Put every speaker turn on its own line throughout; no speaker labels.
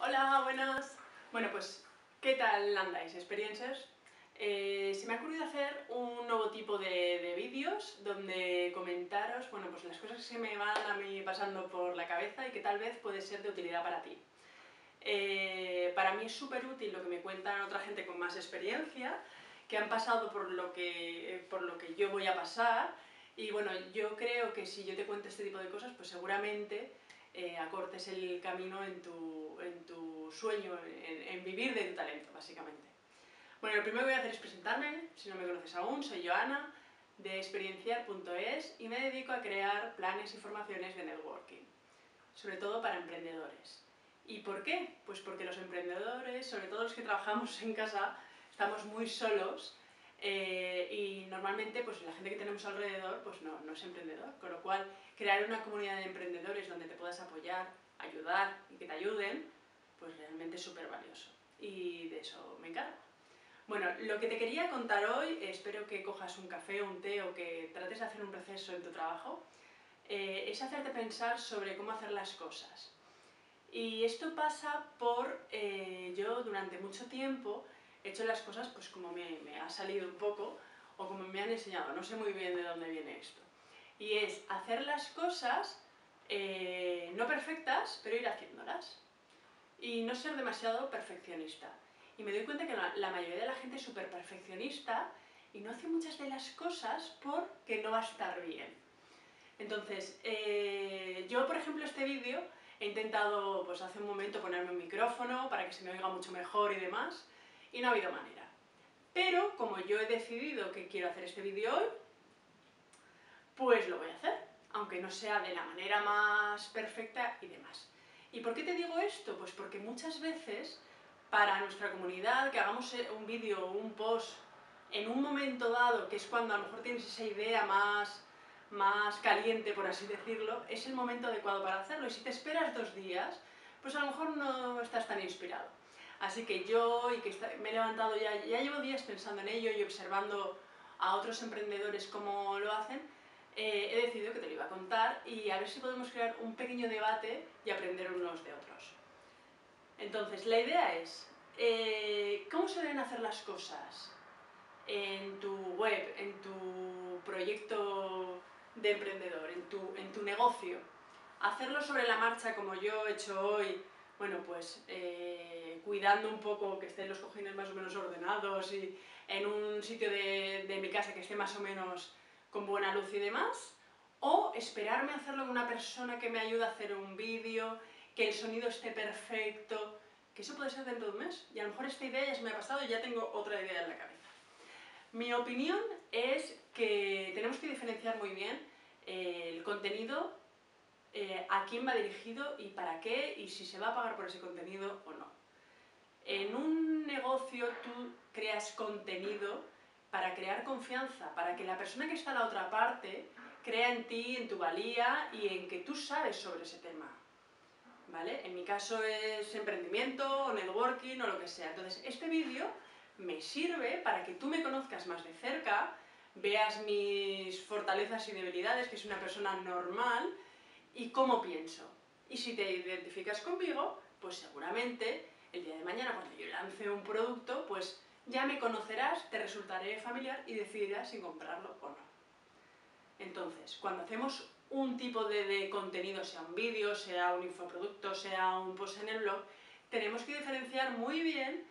Hola, buenas. Bueno, pues, ¿qué tal andáis, experiencers? Se me ha ocurrido hacer un nuevo tipo de vídeos donde comentaros, bueno, pues las cosas que se me van a mí pasando por la cabeza y que tal vez puede ser de utilidad para ti. Para mí es súper útil lo que me cuentan otra gente con más experiencia, que han pasado por lo que yo voy a pasar, y bueno, yo creo que si yo te cuento este tipo de cosas, pues seguramente acortes el camino en tu sueño, en vivir de tu talento, básicamente. Bueno, lo primero que voy a hacer es presentarme. Si no me conoces aún, soy Joana, de experienciar.es, y me dedico a crear planes y formaciones de networking, sobre todo para emprendedores. ¿Y por qué? Pues porque los emprendedores, sobre todo los que trabajamos en casa, estamos muy solos, y normalmente pues la gente que tenemos alrededor pues no es emprendedor, con lo cual crear una comunidad de emprendedores donde te puedas apoyar, ayudar y que te ayuden, pues realmente es súper valioso, y de eso me encargo. Bueno, lo que te quería contar hoy, espero que cojas un café o un té o que trates de hacer un proceso en tu trabajo, es hacerte pensar sobre cómo hacer las cosas. Y esto pasa por, yo durante mucho tiempo he hecho las cosas pues como me ha salido un poco, o como me han enseñado, no sé muy bien de dónde viene esto. Y es hacer las cosas no perfectas, pero ir haciéndolas. Y no ser demasiado perfeccionista. Y me doy cuenta que la mayoría de la gente es súper perfeccionista y no hace muchas de las cosas porque no va a estar bien. Entonces, yo por ejemplo este vídeo he intentado pues hace un momento ponerme un micrófono para que se me oiga mucho mejor y demás, y no ha habido manera. Pero como yo he decidido que quiero hacer este vídeo hoy, pues lo voy a hacer, aunque no sea de la manera más perfecta y demás. ¿Y por qué te digo esto? Pues porque muchas veces para nuestra comunidad que hagamos un vídeo o un post en un momento dado, que es cuando a lo mejor tienes esa idea más caliente, por así decirlo, es el momento adecuado para hacerlo. Y si te esperas 2 días, pues a lo mejor no estás tan inspirado. Así que yo, y que me he levantado ya llevo días pensando en ello y observando a otros emprendedores cómo lo hacen, he decidido que te lo iba a contar y a ver si podemos crear un pequeño debate y aprender unos de otros. Entonces, la idea es, ¿cómo se deben hacer las cosas en tu web, en tu proyecto de emprendedor, en tu negocio? Hacerlo sobre la marcha como yo he hecho hoy, bueno, pues cuidando un poco que estén los cojines más o menos ordenados y en un sitio de mi casa que esté más o menos con buena luz y demás, o esperarme a hacerlo con una persona que me ayude a hacer un vídeo, que el sonido esté perfecto, que eso puede ser dentro de un mes, y a lo mejor esta idea ya se me ha pasado y ya tengo otra idea en la cabeza. Mi opinión es que tenemos que diferenciar muy bien el contenido, a quién va dirigido y para qué, y si se va a pagar por ese contenido o no. En un negocio tú creas contenido para crear confianza, para que la persona que está a la otra parte crea en ti, en tu valía y en que tú sabes sobre ese tema, ¿vale? En mi caso es emprendimiento o networking o lo que sea. Entonces este vídeo me sirve para que tú me conozcas más de cerca, veas mis fortalezas y debilidades, que soy una persona normal, y cómo pienso. Y si te identificas conmigo, pues seguramente el día de mañana, cuando yo lance un producto, pues ya me conocerás, te resultaré familiar y decidirás si comprarlo o no. Entonces, cuando hacemos un tipo de contenido, sea un vídeo, sea un infoproducto, sea un post en el blog, tenemos que diferenciar muy bien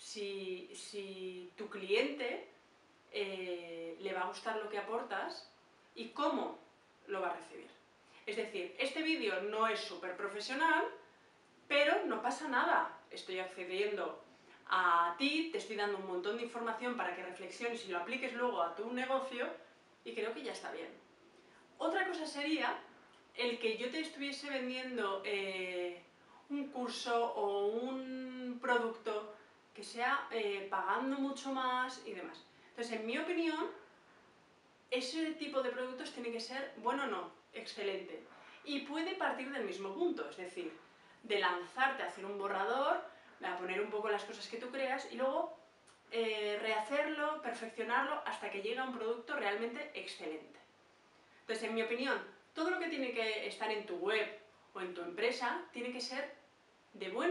si tu cliente le va a gustar lo que aportas y cómo lo va a recibir. Es decir, este vídeo no es súper profesional, pero no pasa nada. Estoy accediendo a ti, te estoy dando un montón de información para que reflexiones y lo apliques luego a tu negocio, y creo que ya está bien. Otra cosa sería el que yo te estuviese vendiendo un curso o un producto que sea pagando mucho más y demás. Entonces, en mi opinión, ese tipo de productos tiene que ser, bueno, no, excelente. Y puede partir del mismo punto, es decir, de lanzarte a hacer un borrador, a poner un poco las cosas que tú creas y luego rehacerlo, perfeccionarlo hasta que llegue a un producto realmente excelente. Entonces, en mi opinión, todo lo que tiene que estar en tu web o en tu empresa tiene que ser de bueno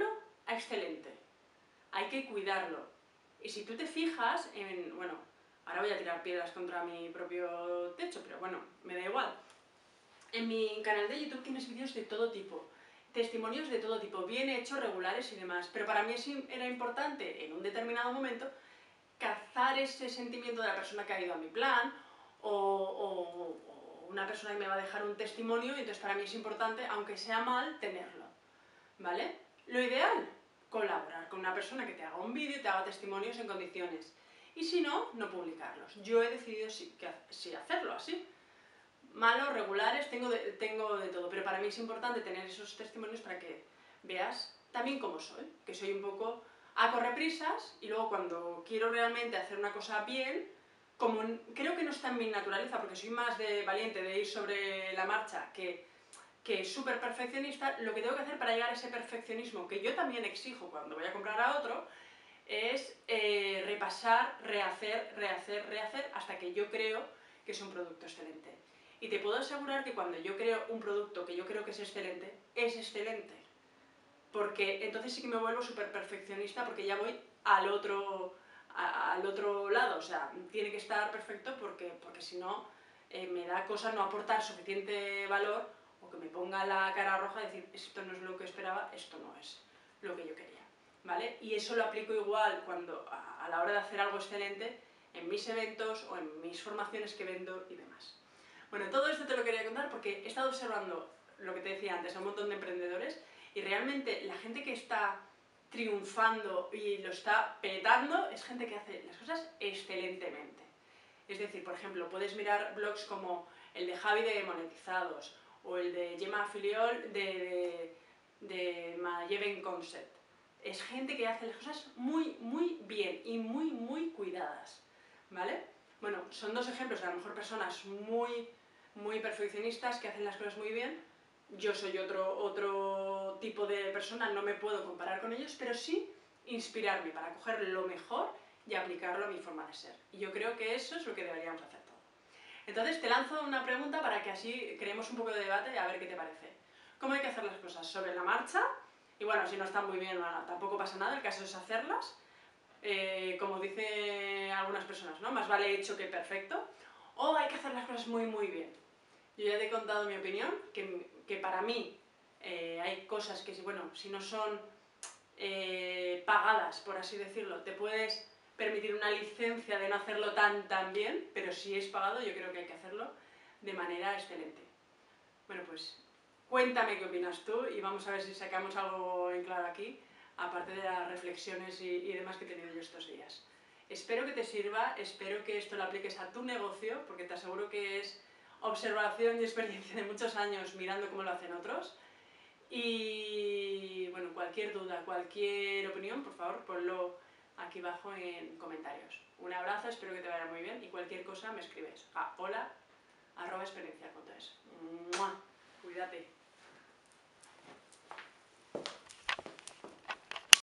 a excelente. Hay que cuidarlo. Y si tú te fijas en, bueno, ahora voy a tirar piedras contra mi propio techo, pero bueno, me da igual. En mi canal de YouTube tienes vídeos de todo tipo, testimonios de todo tipo, bien hechos, regulares y demás, pero para mí era importante en un determinado momento cazar ese sentimiento de la persona que ha ido a mi plan o una persona que me va a dejar un testimonio, y entonces para mí es importante, aunque sea mal, tenerlo, ¿vale? Lo ideal, colaborar con una persona que te haga un vídeo y te haga testimonios en condiciones, y si no, no publicarlos. Yo he decidido sí hacerlo así. Malos, regulares, tengo de todo, pero para mí es importante tener esos testimonios para que veas también cómo soy, que soy un poco a correprisas, y luego cuando quiero realmente hacer una cosa bien, como creo que no está en mi naturaleza, porque soy más de valiente, de ir sobre la marcha, que súper perfeccionista, lo que tengo que hacer para llegar a ese perfeccionismo, que yo también exijo cuando voy a comprar a otro, es repasar, rehacer, hasta que yo creo que es un producto excelente. Y te puedo asegurar que cuando yo creo un producto que yo creo que es excelente, porque entonces sí que me vuelvo súper perfeccionista, porque ya voy al otro lado, o sea, tiene que estar perfecto porque si no me da cosa no aportar suficiente valor, o que me ponga la cara roja y decir, esto no es lo que esperaba, esto no es lo que yo quería, ¿vale? Y eso lo aplico igual cuando a la hora de hacer algo excelente en mis eventos o en mis formaciones que vendo y demás. Bueno, todo esto te lo quería contar porque he estado observando lo que te decía antes, a un montón de emprendedores, y realmente la gente que está triunfando y lo está petando es gente que hace las cosas excelentemente. Es decir, por ejemplo, puedes mirar blogs como el de Javi de Monetizados o el de Gemma Filiol de Mayeven Concept. Es gente que hace las cosas muy, muy bien y muy, muy cuidadas, ¿vale? Bueno, son dos ejemplos de a lo mejor personas muy perfeccionistas que hacen las cosas muy bien. Yo soy otro tipo de persona, no me puedo comparar con ellos, pero sí inspirarme para coger lo mejor y aplicarlo a mi forma de ser. Y yo creo que eso es lo que deberíamos hacer todos. Entonces te lanzo una pregunta para que así creemos un poco de debate y a ver qué te parece. ¿Cómo hay que hacer las cosas? ¿Sobre la marcha? Y bueno, si no están muy bien, bueno, tampoco pasa nada, el caso es hacerlas. Como dicen algunas personas, ¿no? Más vale hecho que perfecto. O hay que hacer las cosas muy, muy bien. Yo ya te he contado mi opinión, que para mí hay cosas que, bueno, si no son pagadas, por así decirlo, te puedes permitir una licencia de no hacerlo tan bien, pero si es pagado yo creo que hay que hacerlo de manera excelente. Bueno, pues cuéntame qué opinas tú y vamos a ver si sacamos algo en claro aquí, aparte de las reflexiones y demás que he tenido yo estos días. Espero que te sirva, espero que esto lo apliques a tu negocio, porque te aseguro que es observación y experiencia de muchos años mirando cómo lo hacen otros. Y bueno, cualquier duda, cualquier opinión, por favor, ponlo aquí abajo en comentarios. Un abrazo, espero que te vaya muy bien y cualquier cosa me escribes a hola@experiencial.es. Cuídate.